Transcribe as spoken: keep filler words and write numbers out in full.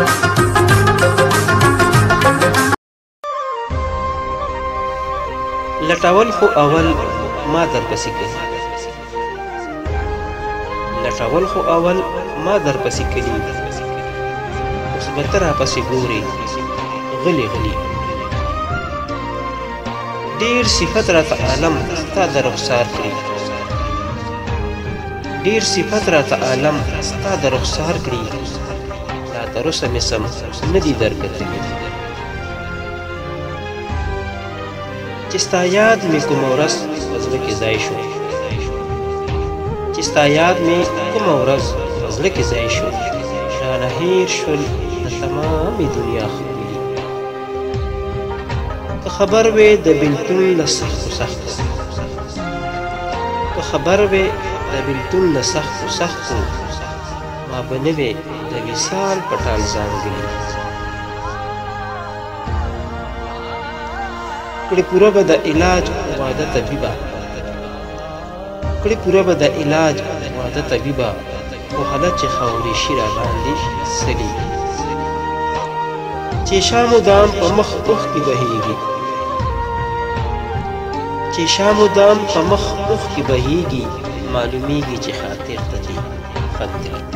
لټول خو اول ما درپسې کړي لټول خو اول ما درپسې کړي اوس به ته راپسې ګورې غلي غلي ډېر صفت راته عالم ستا د رخسار کړي ډېر صفت راته عالم ستا د رخسار کړي لا تر اوسه مې سم نه دي درکتلي چې ستا یاد مې کومه ورځ په زړه کې ځای شو چې ستا یاد مې کومه ورځ په زړه کې ځای شو رانه هېر شول د تمامې دنیا ښکلي که خبر وې د بېلتون له سختو سختو که خبر وې د بېلتون له سختو سختو ما به نه وې د وصال په ټال ځانګړي کړي پوره به د علاج واده طبیبه کړي پوره به د علاج واده طبیبه خو حالت چې خاورې شي راباندې سلي چې شامو دام په مخ اوښکې بهیږي چې شامو دام په مخ اوښکې بهیږي معلومیږي چې خاطر ته دې خط دی